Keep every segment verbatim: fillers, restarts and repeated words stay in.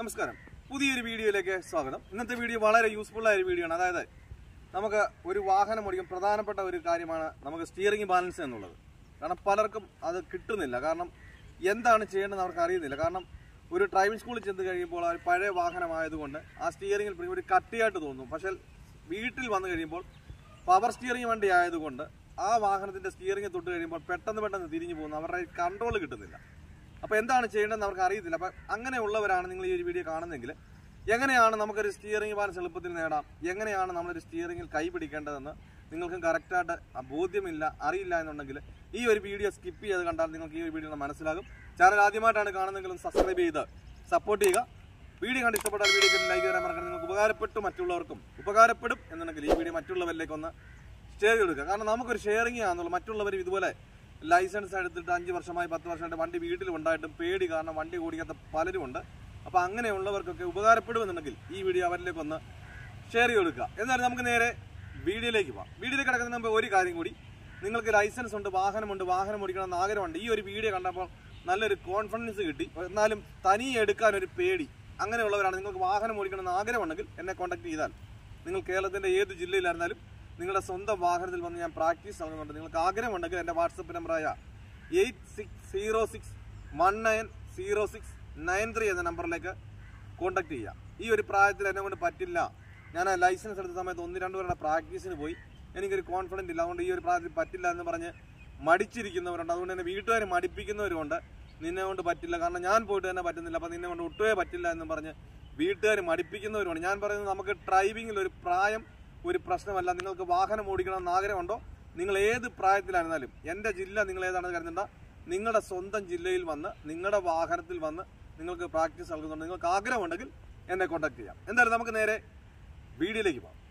നമസ്കാരം. പുതിയൊരു വീഡിയോയിലേക്ക് സ്വാഗതം. ഇന്നത്തെ വീഡിയോ വളരെ യൂസ്ഫുൾ ആയ ഒരു വീഡിയോ ആണ്. അതായത് നമുക്ക് ഒരു വാഹനം ഓടിക്കാൻ പ്രധാനപ്പെട്ട ഒരു കാര്യമാണ് നമുക്ക് സ്റ്റിയറിംഗ് ബാലൻസ് എന്നുള്ളത്. കാരണം പലർക്കും അത് കിട്ടുന്നില്ല. കാരണം എന്താണ് ചെയ്യേണ്ടതെന്ന് അവർക്ക് അറിയുന്നില്ല. കാരണം ഒരു ഡ്രൈവിംഗ് സ്കൂളിൽ ചെന്ന് കഴിയുമ്പോൾ ആ പഴയ വാഹനമായതുകൊണ്ട് ആ സ്റ്റിയറിംഗിൽ ഒരു കട്ടിയായിട്ട് തോന്നും. പക്ഷേ വീട്ടിൽ വന്നു കഴിയുമ്പോൾ പവർ സ്റ്റിയറിംഗ് വണ്ടി ആയതുകൊണ്ട് ആ വാഹനത്തിൻ്റെ സ്റ്റിയറിംഗ് തൊട്ട് കഴിയുമ്പോൾ പെട്ടെന്ന് പെട്ടെന്ന് തിരിഞ്ഞു പോകുന്നു. അവരുടെ കൺട്രോൾ കിട്ടുന്നില്ല. അപ്പോൾ എന്താണ് ചെയ്യേണ്ടതെന്ന് അവർക്ക് അറിയത്തില്ല. അപ്പം അങ്ങനെയുള്ളവരാണ് നിങ്ങൾ ഈ ഒരു വീഡിയോ കാണുന്നതെങ്കിൽ എങ്ങനെയാണ് നമുക്കൊരു സ്റ്റിയറിംഗ് ബാലൻസ് എളുപ്പത്തിൽ നേടാം, എങ്ങനെയാണ് നമ്മളൊരു സ്റ്റിയറിംഗിൽ കൈ പിടിക്കേണ്ടതെന്ന് നിങ്ങൾക്ക് കറക്റ്റായിട്ട് ബോധ്യമില്ല, അറിയില്ല എന്നുണ്ടെങ്കിൽ ഈ ഒരു വീഡിയോ സ്കിപ്പ് ചെയ്ത് കണ്ടാൽ നിങ്ങൾക്ക് ഈ ഒരു വീഡിയോ മനസ്സിലാകും. ചാനൽ ആദ്യമായിട്ടാണ് കാണുന്നതെങ്കിലും സബ്സ്ക്രൈബ് ചെയ്ത് സപ്പോർട്ട് ചെയ്യുക. വീഡിയോ കണ്ട് ഇഷ്ടപ്പെട്ടാൽ വീഡിയോക്ക് ലൈക്ക് ചെയ്യാൻ മറക്കണം. നിങ്ങൾക്ക് ഉപകാരപ്പെട്ടു മറ്റുള്ളവർക്കും ഉപകാരപ്പെടും എന്നുണ്ടെങ്കിൽ ഈ വീഡിയോ മറ്റുള്ളവരിലേക്ക് ഒന്ന് ഷെയർ ചെയ്തെടുക്കുക. കാരണം നമുക്കൊരു ഷെയറിംഗ് ആണെന്നുള്ളൂ. മറ്റുള്ളവരും ഇതുപോലെ ലൈസൻസ് എടുത്തിട്ട് അഞ്ച് വർഷമായി പത്ത് വർഷമായിട്ട് വണ്ടി വീട്ടിൽ ഉണ്ടായിട്ടും പേടി കാരണം വണ്ടി ഓടിക്കാത്ത പലരും ഉണ്ട്. അപ്പോൾ അങ്ങനെയുള്ളവർക്കൊക്കെ ഉപകാരപ്പെടുമെന്നുണ്ടെങ്കിൽ ഈ വീഡിയോ അവരിലേക്കൊന്ന് ഷെയർ ചെയ്ത് കൊടുക്കുക. എന്നാലും നമുക്ക് നേരെ വീഡിയോയിലേക്ക് പോകാം. വീഡിയോയിലേക്ക് കിടക്കുന്ന മുമ്പ് ഒരു കാര്യം കൂടി, നിങ്ങൾക്ക് ലൈസൻസ് ഉണ്ട്, വാഹനമുണ്ട്, വാഹനം ഓടിക്കണമെന്ന് ആഗ്രഹമുണ്ട്. ഈ ഒരു വീഡിയോ കണ്ടപ്പോൾ നല്ലൊരു കോൺഫിഡൻസ് കിട്ടി. എന്നാലും തനിയെ എടുക്കാനൊരു പേടി, അങ്ങനെയുള്ളവരാണ്. നിങ്ങൾക്ക് വാഹനം ഓടിക്കണമെന്ന് ആഗ്രഹമുണ്ടെങ്കിൽ എന്നെ കോൺടാക്ട് ചെയ്താൽ നിങ്ങൾ കേരളത്തിൻ്റെ ഏത് ജില്ലയിലായിരുന്നാലും നിങ്ങളുടെ സ്വന്തം വാഹനത്തിൽ വന്ന് ഞാൻ പ്രാക്ടീസ് നൽകുന്നുണ്ട്. നിങ്ങൾക്ക് ആഗ്രഹമുണ്ടെങ്കിൽ എൻ്റെ വാട്സപ്പ് നമ്പറായ eight six zero six one nine zero six nine three എന്ന നമ്പറിലേക്ക് കോൺടാക്ട് ചെയ്യുക. ഈ ഒരു പ്രായത്തിൽ എന്നെ കൊണ്ട് പറ്റില്ല, ഞാൻ ആ ലൈസൻസ് എടുത്ത സമയത്ത് ഒന്ന് രണ്ട് പേരുടെ പ്രാക്ടീസിന് പോയി, എനിക്കൊരു കോൺഫിഡൻറ്റ് ഇല്ല, അതുകൊണ്ട് ഈ ഒരു പ്രായത്തിൽ പറ്റില്ല എന്ന് പറഞ്ഞ് മടിച്ചിരിക്കുന്നവരുണ്ട്. അതുകൊണ്ട് തന്നെ വീട്ടുകാർ മടിപ്പിക്കുന്നവരുണ്ട്. നിന്നെ കൊണ്ട് പറ്റില്ല, കാരണം ഞാൻ പോയിട്ട് തന്നെ പറ്റുന്നില്ല, അപ്പോൾ നിന്നെ കൊണ്ട് ഒട്ടുമേ പറ്റില്ല എന്ന് പറഞ്ഞ് വീട്ടുകാർ മടിപ്പിക്കുന്നവരുണ്ട്. ഞാൻ പറയുന്നത് നമുക്ക് ഡ്രൈവിങ്ങിൽ ഒരു പ്രായം ഒരു പ്രശ്നമല്ല. നിങ്ങൾക്ക് വാഹനം ഓടിക്കണമെന്ന് ആഗ്രഹമുണ്ടോ, നിങ്ങൾ ഏത് പ്രായത്തിലായിരുന്നാലും എൻ്റെ ജില്ല നിങ്ങൾ ഏതാണെന്ന് കരുതണ്ട, നിങ്ങളുടെ സ്വന്തം ജില്ലയിൽ വന്ന് നിങ്ങളുടെ വാഹനത്തിൽ വന്ന് നിങ്ങൾക്ക് പ്രാക്ടീസ് നൽകുന്നുണ്ട്. നിങ്ങൾക്ക് ആഗ്രഹമുണ്ടെങ്കിൽ എന്നെ കോൺടാക്ട് ചെയ്യാം. എന്തായാലും നമുക്ക് നേരെ വീഡിയോയിലേക്ക് പോകാം.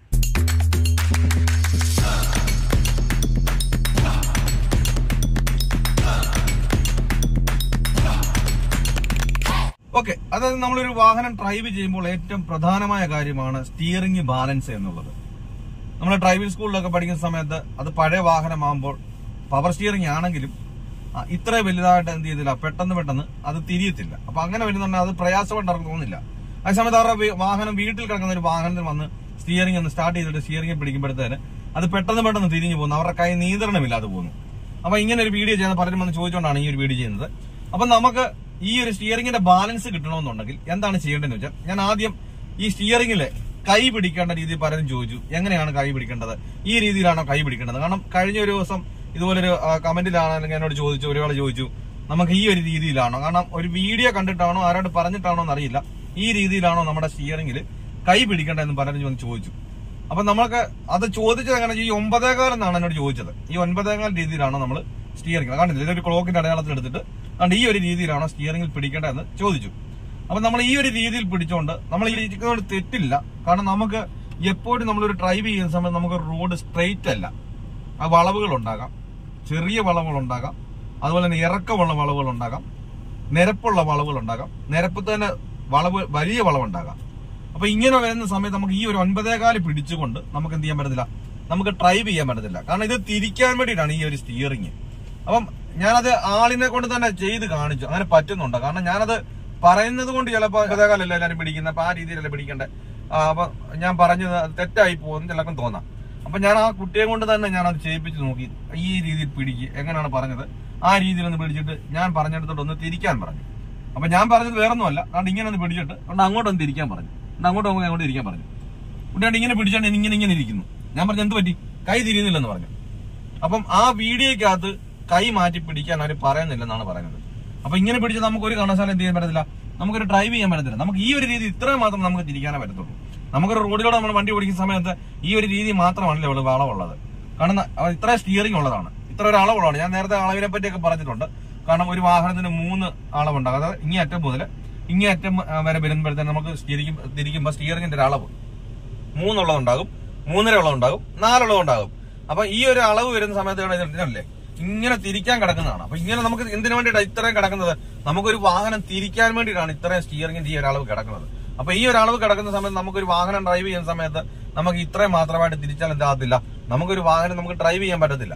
ഓക്കെ, അതായത് നമ്മളൊരു വാഹനം ഡ്രൈവ് ചെയ്യുമ്പോൾ ഏറ്റവും പ്രധാനമായ കാര്യമാണ് സ്റ്റിയറിംഗ് ബാലൻസ് എന്നുള്ളത്. നമ്മൾ ഡ്രൈവിംഗ് സ്കൂളിലൊക്കെ പഠിക്കുന്ന സമയത്ത് അത് പഴയ വാഹനമാകുമ്പോൾ പവർ സ്റ്റിയറിംഗ് ആണെങ്കിലും ഇത്ര വലുതായിട്ട് എന്ത് ചെയ്തില്ല, പെട്ടെന്ന് പെട്ടെന്ന് അത് തിരിയത്തില്ല. അപ്പൊ അങ്ങനെ വരുന്നുണ്ടെങ്കിൽ അത് പ്രയാസമായിട്ട് അവർക്ക് തോന്നുന്നില്ല. ആ സമയത്ത് അവരുടെ വാഹനം വീട്ടിൽ കിടക്കുന്ന ഒരു വാഹനത്തിൽ വന്ന് സ്റ്റിയറിംഗ് ഒന്ന് സ്റ്റാർട്ട് ചെയ്തിട്ട് സ്റ്റിയറിംഗ് പിടിക്കുമ്പോഴത്തേന് അത് പെട്ടെന്ന് പെട്ടെന്ന് തിരിഞ്ഞു പോകുന്നു, അവരുടെ കൈ നിയന്ത്രണമില്ലാതെ പോകുന്നു. അപ്പൊ ഇങ്ങനെ ഒരു വീഡിയോ ചെയ്യുന്ന പലരും വന്ന് ചോദിച്ചുകൊണ്ടാണ് ഈ ഒരു വീഡിയോ ചെയ്യുന്നത്. അപ്പൊ നമുക്ക് ഈ ഒരു സ്റ്റിയറിംഗിന്റെ ബാലൻസ് കിട്ടണമെന്നുണ്ടെങ്കിൽ എന്താണ് ചെയ്യേണ്ടതെന്ന് വെച്ചാൽ, ഞാൻ ആദ്യം ഈ സ്റ്റിയറിംഗിലെ കൈ പിടിക്കേണ്ട രീതി പലരും ചോദിച്ചു, എങ്ങനെയാണ് കൈ പിടിക്കേണ്ടത്, ഈ രീതിയിലാണോ കൈ പിടിക്കേണ്ടത്. കാരണം കഴിഞ്ഞ ഒരു ദിവസം ഇതുപോലൊരു കമന്റിലാണെങ്കിൽ എന്നോട് ചോദിച്ചു, ഒരാൾ ചോദിച്ചു നമുക്ക് ഈ ഒരു രീതിയിലാണോ, കാരണം ഒരു വീഡിയോ കണ്ടിട്ടാണോ ആരോട് പറഞ്ഞിട്ടാണോ എന്നറിയില്ല, ഈ രീതിയിലാണോ നമ്മുടെ സ്റ്റിയറിംഗിൽ കൈ പിടിക്കേണ്ടതെന്ന് പലരും വന്ന് ചോദിച്ചു. അപ്പൊ നമ്മൾക്ക് അത് ചോദിച്ചത് എങ്ങനെ, ഈ ഒമ്പതേകാലം എന്നാണ് എന്നോട് ചോദിച്ചത്. ഈ ഒൻപതേകാൽ രീതിയിലാണോ നമ്മൾ സ്റ്റിയറിംഗ്, കണ്ടില്ല ഇതൊരു ക്ലോക്കിന്റെ അടയാളത്തിൽ എടുത്തിട്ട് കണ്ട് ഈ ഒരു രീതിയിലാണോ സ്റ്റിയറിംഗിൽ പിടിക്കേണ്ടതെന്ന് ചോദിച്ചു. അപ്പൊ നമ്മൾ ഈ ഒരു രീതിയിൽ പിടിച്ചോണ്ട് നമ്മൾ ഈ രീതിക്ക് തെറ്റില്ല. കാരണം നമുക്ക് എപ്പോഴും നമ്മളൊരു ഡ്രൈവ് ചെയ്യുന്ന സമയത്ത് നമുക്ക് റോഡ് സ്ട്രെയിറ്റ് അല്ല, ആ വളവുകൾ ഉണ്ടാകാം, ചെറിയ വളവുകൾ ഉണ്ടാകാം, അതുപോലെ തന്നെ ഇറക്കമുള്ള വളവുകൾ ഉണ്ടാകാം, നിരപ്പുള്ള വളവുകൾ ഉണ്ടാകാം, നിരപ്പ് തന്നെ വളവ് വലിയ വളവുണ്ടാകാം. അപ്പൊ ഇങ്ങനെ വരുന്ന സമയത്ത് നമുക്ക് ഈ ഒരു ഒൻപതേകാല് പിടിച്ചുകൊണ്ട് നമുക്ക് എന്ത് ചെയ്യാൻ പറ്റത്തില്ല, നമുക്ക് ഡ്രൈവ് ചെയ്യാൻ പറ്റത്തില്ല. കാരണം ഇത് തിരിക്കാൻ വേണ്ടിയിട്ടാണ് ഈ ഒരു സ്റ്റിയറിംഗ്. അപ്പം ഞാനത് ആളിനെ കൊണ്ട് തന്നെ ചെയ്ത് കാണിച്ചു, അങ്ങനെ പറ്റുന്നുണ്ട്. കാരണം ഞാനത് പറയുന്നത് കൊണ്ട് ചിലപ്പോൾ ഒൻപതേകാലല്ല എല്ലാവരും പിടിക്കുന്നത്, അപ്പൊ ആ രീതിയിലല്ല പിടിക്കേണ്ടത്. അപ്പൊ ഞാൻ പറഞ്ഞത് തെറ്റായി പോകുന്നു ചിലപ്പം തോന്നാം. അപ്പൊ ഞാൻ ആ കുട്ടിയെ കൊണ്ട് തന്നെ ഞാൻ അത് ചെയ്യിപ്പിച്ച് നോക്കി, ഈ രീതിയിൽ പിടിക്കുക, എങ്ങനെയാണ് പറഞ്ഞത് ആ രീതിയിൽ ഒന്ന് പിടിച്ചിട്ട് ഞാൻ പറഞ്ഞെടുത്തോട്ട് ഒന്ന് തിരിക്കാൻ പറഞ്ഞു. അപ്പൊ ഞാൻ പറഞ്ഞത് വേറൊന്നുമല്ല, അതുകൊണ്ട് ഇങ്ങനെ ഒന്ന് പിടിച്ചിട്ട് അതുകൊണ്ട് അങ്ങോട്ടൊന്ന് തിരിക്കാൻ പറഞ്ഞു, അങ്ങോട്ട് പോകുമ്പോൾ അങ്ങോട്ട് തിരിക്കാൻ പറഞ്ഞു. കുട്ടിയോട് ഇങ്ങനെ പിടിച്ചോണ്ട് ഇങ്ങനെ ഇങ്ങനെ ഇരിക്കുന്നു. ഞാൻ പറഞ്ഞു എന്ത് പറ്റി, കൈ തിരിയുന്നില്ലെന്ന് പറഞ്ഞു. അപ്പം ആ വീഡിയോക്കകത്ത് കൈ മാറ്റി പിടിക്കാൻ അവർ പറയുന്നില്ലെന്നാണ് പറയുന്നത്. അപ്പൊ ഇങ്ങനെ പിടിച്ച് നമുക്ക് ഒരു കാരണവശാലും എന്ത് ചെയ്യാൻ പറ്റത്തില്ല, നമുക്കൊരു ഡ്രൈവ് ചെയ്യാൻ പറ്റത്തില്ല. നമുക്ക് ഈ ഒരു രീതി ഇത്രയും മാത്രം നമുക്ക് തിരിക്കാനേ പറ്റത്തുള്ളൂ. നമുക്കൊരു റോഡിലൂടെ നമ്മൾ വണ്ടി ഓടിക്കുന്ന സമയത്ത് ഈ ഒരു രീതി മാത്രമാണല്ലോ ഇവിടെ വളവുള്ളത്. കാരണം ഇത്ര സ്റ്റിയറിംഗ് ഉള്ളതാണ്, ഇത്ര ഒരു അളവുള്ളതാണ്. ഞാൻ നേരത്തെ അളവിനെ പറ്റിയൊക്കെ പറഞ്ഞിട്ടുണ്ട്. കാരണം ഒരു വാഹനത്തിന് മൂന്ന് അളവുണ്ടാകും. അതായത് ഇങ്ങേ അറ്റം മുതൽ ഇങ്ങേ അറ്റം വരെ വരുമ്പോഴത്തേന് നമുക്ക് സ്റ്റിയറിംഗ് തിരിക്കുമ്പോൾ സ്റ്റിയറിംഗിന്റെ ഒരു അളവ് മൂന്നുള്ളതുണ്ടാകും, മൂന്നര ഉള്ളതുണ്ടാകും, നാലുള്ളതുണ്ടാകും. അപ്പൊ ഈ ഒരു അളവ് വരുന്ന സമയത്ത് ഇതിനല്ലേ ഇങ്ങനെ തിരിക്കാൻ കിടക്കുന്നതാണ്. അപ്പൊ ഇങ്ങനെ നമുക്ക് എന്തിനു വേണ്ടിയിട്ടാണ് ഇത്രയും കിടക്കുന്നത്, നമുക്കൊരു വാഹനം തിരിക്കാൻ വേണ്ടിയിട്ടാണ് ഇത്രയും സ്റ്റിയറിംഗിന്റെ ഈ ഒരു അളവ് കിടക്കുന്നത്. അപ്പൊ ഈ ഒരു അളവ് കിടക്കുന്ന സമയത്ത് നമുക്കൊരു വാഹനം ഡ്രൈവ് ചെയ്യുന്ന സമയത്ത് നമുക്ക് ഇത്രയും മാത്രമായിട്ട് തിരിച്ചാൽ എന്താകത്തില്ല, നമുക്കൊരു വാഹനം നമുക്ക് ഡ്രൈവ് ചെയ്യാൻ പറ്റത്തില്ല.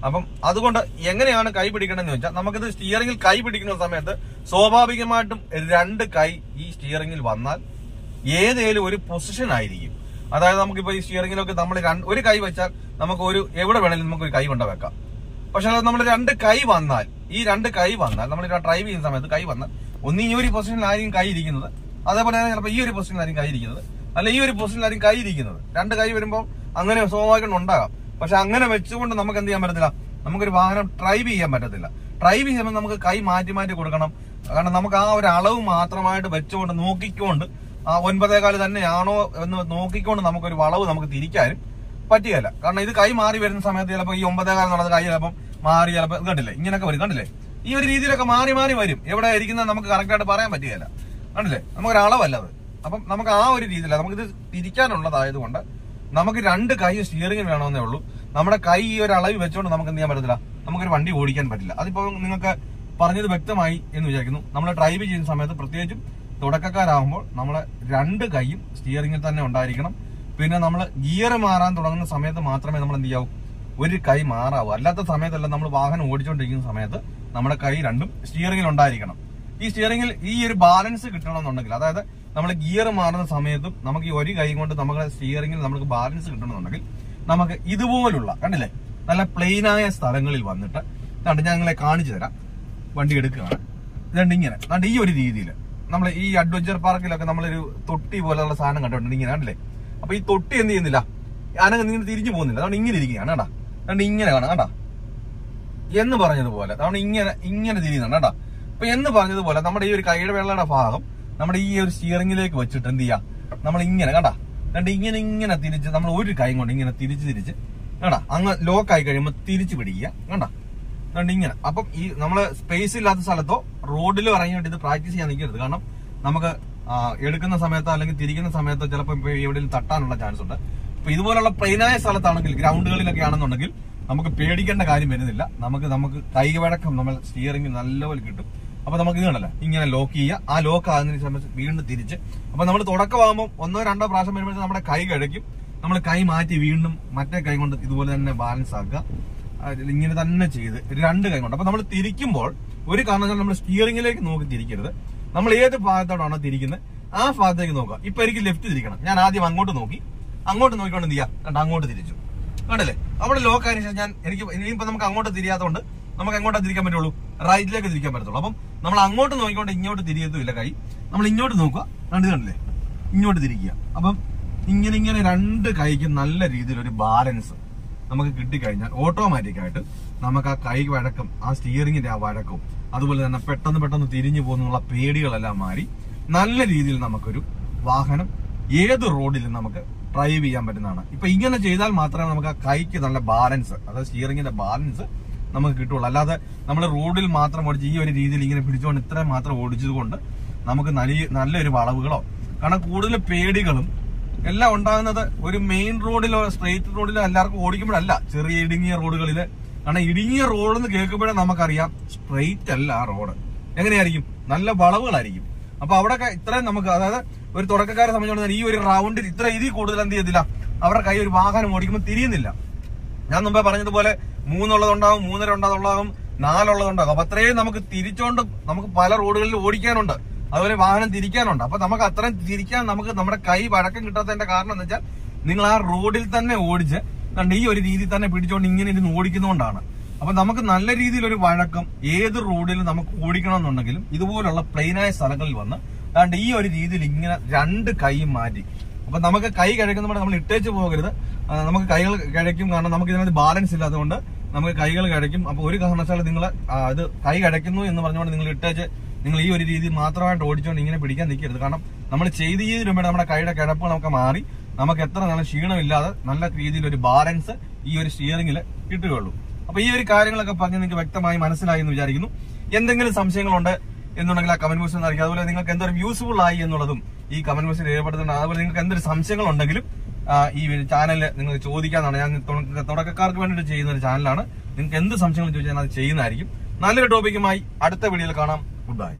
അപ്പം അതുകൊണ്ട് എങ്ങനെയാണ് കൈ പിടിക്കണമെന്ന് വെച്ചാൽ നമുക്കിത് സ്റ്റിയറിംഗിൽ കൈ പിടിക്കുന്ന സമയത്ത് സ്വാഭാവികമായിട്ടും രണ്ട് കൈ ഈ സ്റ്റിയറിംഗിൽ വന്നാൽ ഏതേലും ഒരു പൊസിഷൻ ആയിരിക്കും. അതായത് നമുക്കിപ്പോ ഈ സ്റ്റിയറിംഗിലൊക്കെ നമ്മൾ ഒരു കൈ വെച്ചാൽ നമുക്ക് ഒരു എവിടെ വേണമെങ്കിലും നമുക്ക് ഒരു കൈ കൊണ്ട് വെക്കാം. പക്ഷെ നമ്മൾ രണ്ട് കൈ വന്നാൽ ഈ രണ്ട് കൈ വന്നാൽ നമ്മൾ ഡ്രൈവ് ചെയ്യുന്ന സമയത്ത് കൈ വന്നാൽ ഒന്ന് ഈ ഒരു പൊസിഷനിലായിരിക്കും കൈ ഇരിക്കുന്നത്, അതേപോലെ തന്നെ ചിലപ്പോൾ ഈ ഒരു പൊസിഷനിലായിരിക്കും കൈ ഇരിക്കുന്നത്, അല്ല ഈ ഒരു പൊസിഷനിലായിരിക്കും കൈ ഇരിക്കുന്നത്. രണ്ട് കൈ വരുമ്പോൾ അങ്ങനെ സ്വാഭാവികം ഉണ്ടാകാം. പക്ഷെ അങ്ങനെ വെച്ചുകൊണ്ട് നമുക്ക് എന്ത് ചെയ്യാൻ പറ്റത്തില്ല, നമുക്കൊരു വാഹനം ഡ്രൈവ് ചെയ്യാൻ പറ്റത്തില്ല. ഡ്രൈവ് ചെയ്യുമ്പോൾ നമുക്ക് കൈ മാറ്റി മാറ്റി കൊടുക്കണം. കാരണം നമുക്ക് ആ ഒരു അളവ് മാത്രമായിട്ട് വെച്ചുകൊണ്ട് നോക്കിക്കൊണ്ട് ആ ഒൻപതേകാല് തന്നെയാണോ എന്ന് നോക്കിക്കൊണ്ട് നമുക്കൊരു വളവ് നമുക്ക് തിരിക്കാനും പറ്റുകയല്ല. കാരണം ഇത് കൈ മാറി വരുന്ന സമയത്ത് ചിലപ്പോൾ ഈ ഒമ്പതേകാൽ എന്നുള്ളത് കൈ ചിലപ്പോൾ മാറി, ചിലപ്പോൾ കണ്ടില്ലേ ഇങ്ങനെയൊക്കെ വരും, കണ്ടില്ലേ ഈ ഒരു രീതിയിലൊക്കെ മാറി മാറി വരും. എവിടെ ഇരിക്കുന്നത് നമുക്ക് കറക്റ്റായിട്ട് പറയാൻ പറ്റുകയല്ല, കണ്ടില്ലേ നമുക്കൊരു അളവല്ല അത്. അപ്പം നമുക്ക് ആ ഒരു രീതിയില്ല, നമുക്കിത് തിരിക്കാനുള്ളതായതുകൊണ്ട് നമുക്ക് രണ്ട് കൈ സ്റ്റിയറിംഗ് വേണമെന്നേ ഉള്ളൂ. നമ്മുടെ കൈ ഈ ഒരു അളവ് വെച്ചുകൊണ്ട് നമുക്ക് എന്ത് ചെയ്യാൻ പറ്റത്തില്ല, നമുക്കൊരു വണ്ടി ഓടിക്കാൻ പറ്റില്ല. അതിപ്പോ നിങ്ങൾക്ക് പറഞ്ഞത് വ്യക്തമായി എന്ന് വിചാരിക്കുന്നു. നമ്മൾ ഡ്രൈവ് ചെയ്യുന്ന സമയത്ത് പ്രത്യേകിച്ചും തുടക്കക്കാരാകുമ്പോൾ നമ്മളെ രണ്ട് കൈയും സ്റ്റിയറിംഗിൽ തന്നെ ഉണ്ടായിരിക്കണം. പിന്നെ നമ്മൾ ഗിയർ മാറാൻ തുടങ്ങുന്ന സമയത്ത് മാത്രമേ നമ്മൾ എന്ത് ചെയ്യാവൂ, ഒരു കൈ മാറാവൂ. അല്ലാത്ത സമയത്തല്ല നമ്മൾ വാഹനം ഓടിച്ചുകൊണ്ടിരിക്കുന്ന സമയത്ത് നമ്മുടെ കൈ രണ്ടും സ്റ്റിയറിംഗിൽ ഉണ്ടായിരിക്കണം. ഈ സ്റ്റിയറിംഗിൽ ഈ ഒരു ബാലൻസ് കിട്ടണമെന്നുണ്ടെങ്കിൽ, അതായത് നമ്മൾ ഗിയർ മാറുന്ന സമയത്തും നമുക്ക് ഈ ഒരു കൈ കൊണ്ട് നമ്മുടെ സ്റ്റിയറിംഗിൽ നമുക്ക് ബാലൻസ് കിട്ടണമെന്നുണ്ടെങ്കിൽ നമുക്ക് ഇതുപോലുള്ള കണ്ടില്ലേ നല്ല പ്ലെയിനായ സ്ഥലങ്ങളിൽ വന്നിട്ട് കണ്ട് ഞാൻ നിങ്ങളെ കാണിച്ചു തരാം. വണ്ടി എടുക്കുകയാണ്, ഇതുണ്ട് ഇങ്ങനെ കണ്ട് ഈ ഒരു രീതിയിൽ നമ്മൾ ഈ അഡ്വഞ്ചർ പാർക്കിലൊക്കെ നമ്മളൊരു തൊട്ടി പോലെയുള്ള സാധനം കണ്ടിട്ടുണ്ട് ഇങ്ങനെ കണ്ടില്ലേ. അപ്പൊ ഈ തൊട്ടി എന്ത് ചെയ്യുന്നില്ല, ഞാനങ്ങ് ഇങ്ങനെ തിരിഞ്ഞു പോകുന്നില്ല, അതുകൊണ്ട് ഇങ്ങനെ ഇരിക്കുകയാണ് കേട്ടാ. അതുകൊണ്ട് ഇങ്ങനെ കാണാം കേട്ടാ എന്ന് പറഞ്ഞതുപോലെ, അതുകൊണ്ട് ഇങ്ങനെ ഇങ്ങനെ തിരിയുന്നുണ്ട് കേട്ടാ. അപ്പൊ എന്ന് പറഞ്ഞതുപോലെ നമ്മുടെ ഈ ഒരു കൈയുടെ വെള്ളയുടെ ഭാഗം നമ്മുടെ ഈ ഒരു സ്റ്റിയറിംഗിലേക്ക് വെച്ചിട്ട് എന്ത് ചെയ്യാം, നമ്മൾ ഇങ്ങനെ കേട്ടാ രണ്ട് ഇങ്ങനെ ഇങ്ങനെ തിരിച്ച് നമ്മൾ ഒരു കൈ കൊണ്ട് ഇങ്ങനെ തിരിച്ച് തിരിച്ച് കേട്ടാ അങ്ങ് ലോക്കായി കഴിയുമ്പോൾ തിരിച്ച് പിടിക്കുക കേട്ടാ. അതുകൊണ്ട് ഇങ്ങനെ അപ്പം ഈ നമ്മള് സ്പേസ് ഇല്ലാത്ത സ്ഥലത്തോ റോഡിലോ ഇറങ്ങിയിട്ട് ഇത് പ്രാക്ടീസ് ചെയ്യാൻ നിൽക്കരുത്. കാരണം നമുക്ക് എടുക്കുന്ന സമയത്തോ അല്ലെങ്കിൽ തിരിക്കുന്ന സമയത്തോ ചിലപ്പോൾ എവിടെയും തട്ടാനുള്ള ചാൻസ് ഉണ്ട്. അപ്പൊ ഇതുപോലുള്ള പ്ലെയിനായ സ്ഥലത്താണെങ്കിൽ ഗ്രൗണ്ടുകളിലൊക്കെ ആണെന്നുണ്ടെങ്കിൽ നമുക്ക് പേടിക്കേണ്ട കാര്യം വരുന്നില്ല. നമുക്ക് നമുക്ക് കൈവഴക്കം നമ്മൾ സ്റ്റിയറിംഗ് നല്ലപോലെ കിട്ടും. അപ്പൊ നമുക്ക് ഇത് കണ്ടല്ലോ ഇങ്ങനെ ലോക്ക് ചെയ്യുക, ആ ലോക്ക് ആകുന്നതിന് സമയത്ത് വീണ്ടും തിരിച്ച്. അപ്പൊ നമ്മൾ തുടക്കമാകുമ്പോൾ ഒന്നോ രണ്ടോ പ്രാവശ്യം വരുമ്പോഴത്തേക്ക് നമ്മുടെ കൈ കഴിക്കും, നമ്മൾ കൈ മാറ്റി വീണ്ടും മറ്റേ കൈ കൊണ്ട് ഇതുപോലെ തന്നെ ബാലൻസ് ആക്കുക. ഇങ്ങനെ തന്നെ ചെയ്ത് രണ്ട് കൈ കൊണ്ട്. അപ്പൊ നമ്മൾ തിരിക്കുമ്പോൾ ഒരു കാരണവശാലും നമ്മൾ സ്റ്റിയറിംഗിലേക്ക് നോക്കി തിരിക്കരുത്. നമ്മൾ ഏത് ഭാഗത്തോടാണോ തിരിക്കുന്നത് ആ ഭാഗത്തേക്ക് നോക്കുക. ഇപ്പൊ എനിക്ക് ലെഫ്റ്റ് തിരിക്കണം, ഞാൻ ആദ്യം അങ്ങോട്ട് നോക്കി, അങ്ങോട്ട് നോക്കിക്കൊണ്ട് എന്ത് ചെയ്യാം കണ്ട അങ്ങോട്ട് തിരിച്ചു കണ്ടല്ലേ. അവിടെ ലോക്ക് ആയതിനു ശേഷം ഞാൻ എനിക്ക് ഇനിയിപ്പോ നമുക്ക് അങ്ങോട്ട് തിരിയാത്തതുകൊണ്ട് നമുക്ക് എങ്ങോട്ടാ തിരിക്കാൻ പറ്റുള്ളൂ, റൈറ്റിലേക്ക് തിരിക്കാൻ പറ്റത്തുള്ളൂ. അപ്പം നമ്മൾ അങ്ങോട്ട് നോക്കിക്കൊണ്ട് ഇങ്ങോട്ട് തിരിയത്തുമില്ല കൈ, നമ്മൾ ഇങ്ങോട്ട് നോക്കുക കണ്ടു കണ്ടില്ലേ ഇങ്ങോട്ട് തിരിക്കുക. അപ്പം ഇങ്ങനെ ഇങ്ങനെ രണ്ട് കൈക്കും നല്ല രീതിയിൽ ഒരു ബാലൻസ് നമുക്ക് കിട്ടിക്കഴിഞ്ഞാൽ ഓട്ടോമാറ്റിക് ആയിട്ട് നമുക്ക് ആ കൈ വഴക്കം, ആ സ്റ്റിയറിംഗിന്റെ ആ വഴക്കവും, അതുപോലെ തന്നെ പെട്ടെന്ന് പെട്ടെന്ന് തിരിഞ്ഞു പോകുന്നുള്ള പേടികളെല്ലാം മാറി നല്ല രീതിയിൽ നമുക്കൊരു വാഹനം ഏത് റോഡിലും നമുക്ക് ഡ്രൈവ് ചെയ്യാൻ പറ്റുന്നതാണ്. ഇപ്പൊ ഇങ്ങനെ ചെയ്താൽ മാത്രമേ നമുക്ക് ആ കൈക്ക് നല്ല ബാലൻസ്, അതായത് സ്റ്റിയറിംഗിന്റെ ബാലൻസ് നമുക്ക് കിട്ടുള്ളൂ. അല്ലാതെ നമ്മൾ റോഡിൽ മാത്രം ഓടിച്ച് ഈ ഒരു രീതിയിൽ ഇങ്ങനെ പിടിച്ചുകൊണ്ട് ഇത്രയും മാത്രം ഓടിച്ചത് കൊണ്ട് നമുക്ക് നല്ല നല്ലൊരു വളവുകളോ, കാരണം കൂടുതൽ പേടികളും എല്ലാം ഉണ്ടാകുന്നത് ഒരു മെയിൻ റോഡിലോ സ്ട്രെയിറ്റ് റോഡിലോ എല്ലാവർക്കും ഓടിക്കുമ്പോഴല്ല, ചെറിയ ഇടുങ്ങിയ റോഡുകളില്. കാരണം ഇടുങ്ങിയ റോഡെന്ന് കേൾക്കുമ്പോഴേ നമുക്കറിയാം സ്ട്രെയിറ്റ് അല്ല ആ റോഡ്, എങ്ങനെയായിരിക്കും നല്ല വളവുകളായിരിക്കും. അപ്പൊ അവിടെ ഇത്രയും നമുക്ക്, അതായത് ഒരു തുടക്കക്കാരെ സംബന്ധിച്ചിടത്തോളം ഈ ഒരു റൗണ്ടിൽ ഇത്ര ഇതിൽ കൂടുതൽ എന്ത് ചെയ്തില്ല, അവരുടെ കൈ ഒരു വാഹനം ഓടിക്കുമ്പോൾ തിരിയുന്നില്ല. ഞാൻ മുമ്പേ പറഞ്ഞതുപോലെ മൂന്നുള്ളതുണ്ടാകും, മൂന്നര ഉണ്ടാകും, നാലുള്ളതുണ്ടാകും. അപ്പൊ അത്രയും നമുക്ക് തിരിച്ചോണ്ട് നമുക്ക് പല റോഡുകളിൽ ഓടിക്കാനുണ്ട്, അതുപോലെ വാഹനം തിരിക്കാനുണ്ട്. അപ്പൊ നമുക്ക് അത്രയും തിരിക്കാൻ നമുക്ക് നമ്മുടെ കൈ വഴക്കം കിട്ടാത്തതിന്റെ കാരണം എന്ന് വെച്ചാൽ നിങ്ങൾ ആ റോഡിൽ തന്നെ ഓടിച്ച് കണ്ട് ഈ ഒരു രീതിയിൽ തന്നെ പിടിച്ചോണ്ട് ഇങ്ങനെ ഇരുന്ന് ഓടിക്കുന്നതുകൊണ്ടാണ്. അപ്പൊ നമുക്ക് നല്ല രീതിയിൽ ഒരു വഴക്കം ഏത് റോഡിൽ നമുക്ക് ഓടിക്കണമെന്നുണ്ടെങ്കിലും ഇതുപോലുള്ള പ്ലെയിനായ സ്ഥലങ്ങളിൽ വന്ന് അതുകൊണ്ട് ഈ ഒരു രീതിയിൽ ഇങ്ങനെ രണ്ട് കൈയും മാറ്റി. അപ്പൊ നമുക്ക് കൈ കഴിക്കുന്നപ്പോൾ നമ്മൾ ഇട്ടേച്ച് പോകരുത്, നമുക്ക് കൈകൾ കഴിക്കും. കാരണം നമുക്ക് ഇതിനകത്ത് ബാലൻസ് ഇല്ലാത്തതുകൊണ്ട് നമുക്ക് കൈകൾ കഴിക്കും. അപ്പൊ ഒരു കാരണവശാലും നിങ്ങൾ ഇത് കൈ കഴിക്കുന്നു എന്ന് പറഞ്ഞുകൊണ്ട് നിങ്ങൾ ഇട്ടേച്ച് നിങ്ങൾ ഈ ഒരു രീതി മാത്രമായിട്ട് ഓടിച്ചുകൊണ്ട് ഇങ്ങനെ പിടിക്കാൻ നിൽക്കരുത്. കാരണം നമ്മൾ ചെയ്ത് ചെയ്ത് വരുമ്പോൾ നമ്മുടെ കൈയുടെ കിടപ്പ് നമുക്ക് മാറി നമുക്ക് എത്ര നല്ല ക്ഷീണമില്ലാതെ നല്ല രീതിയിൽ ഒരു ബാലൻസ് ഈ ഒരു സ്റ്റിയറിംഗിൽ കിട്ടുകയുള്ളൂ. അപ്പൊ ഈ ഒരു കാര്യങ്ങളൊക്കെ പറഞ്ഞ് നിങ്ങൾക്ക് വ്യക്തമായി മനസ്സിലായി എന്ന് വിചാരിക്കുന്നു. എന്തെങ്കിലും സംശയങ്ങളുണ്ട് എന്നുണ്ടെങ്കിൽ ആ കമന്റ് ബോക്സിൽ അറിയിക്കുക. അതുപോലെ നിങ്ങൾക്ക് എന്തൊരു യൂസ്ഫുൾ ആയി എന്നുള്ളതും ഈ കമന്റ് ബോക്സിൽ രേഖപ്പെടുത്തുന്നുണ്ട്. അതുപോലെ നിങ്ങൾക്ക് എന്തൊരു സംശയങ്ങളുണ്ടെങ്കിലും ഈ ചാനലിൽ നിങ്ങൾ ചോദിക്കാന്നാണ്. ഞാൻ തുടക്കക്കാർക്ക് വേണ്ടിയിട്ട് ചെയ്യുന്ന ഒരു ചാനലാണ്. നിങ്ങൾക്ക് എന്ത് സംശയങ്ങൾ ചോദിച്ചാൽ അത് ചെയ്യുന്നതായിരിക്കും. നല്ലൊരു ടോപ്പിക്കുമായി അടുത്ത വീഡിയോയിൽ കാണാം. Good by.